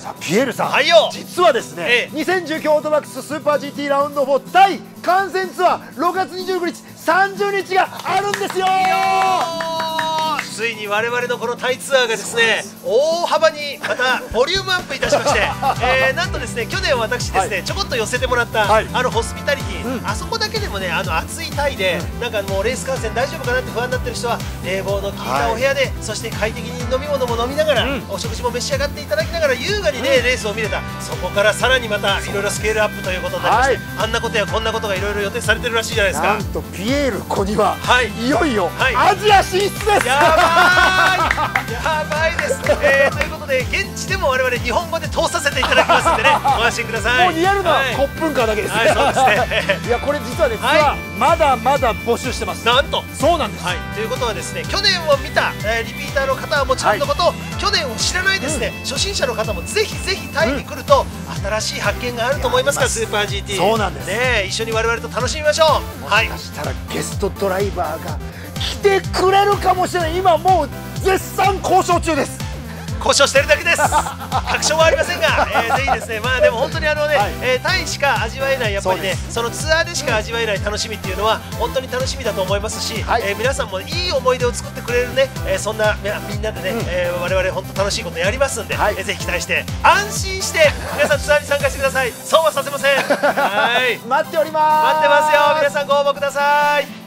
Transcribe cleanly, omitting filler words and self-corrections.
さあピエールさん、 はいよ。 実はですね、2019オートバックススーパー GT ラウンド4対観戦ツアー6月29日30日があるんですよ。 ついに我々のこのタイツアーがですね、大幅にまたボリュームアップいたしまして、なんとですね、去年私ですね、ちょこっと寄せてもらったホスピタリティ、あそこだけでもね、暑いタイでなんかもうレース観戦大丈夫かなって不安になってる人は、冷房の効いたお部屋で、そして快適に飲み物も飲みながら、お食事も召し上がっていただきながら優雅にね、レースを見れた。そこからさらにまたいろいろスケールアップということになりまして、あんなことやこんなことがいろいろ予定されてるらしいじゃないですか。 なんとピエール小庭、いよいよアジア進出です。 やばいですね。ということで現地でも我々日本語で通させていただきますんでね、ご安心ください。 もうリアルなコップンカーだけですね。 そうですね。 いやこれ実はですね、まだまだ募集してます。 なんとそうなんです。 ということはですね、去年を見たリピーターの方はもちろんのこと、去年を知らないですね、初心者の方もぜひぜひタイに来ると新しい発見があると思いますから、スーパー GT。そうなんですね。一緒に我々と楽しみましょう。 もしかしたらゲストドライバーが来てくれるかもしれない。今もう絶賛交渉中です。 交渉してるだけです。確証はありませんが、ぜひですね、まあでも本当にタイしか味わえない、やっぱりね、そのツアーでしか味わえない楽しみっていうのは本当に楽しみだと思いますし、皆さんもいい思い出を作ってくれるね、そんなみんなでね、我々本当楽しいことやりますんで、ぜひ期待して安心して皆さんツアーに参加してください。損はさせません。はい、 待っております。 待ってますよ。皆さんご応募ください。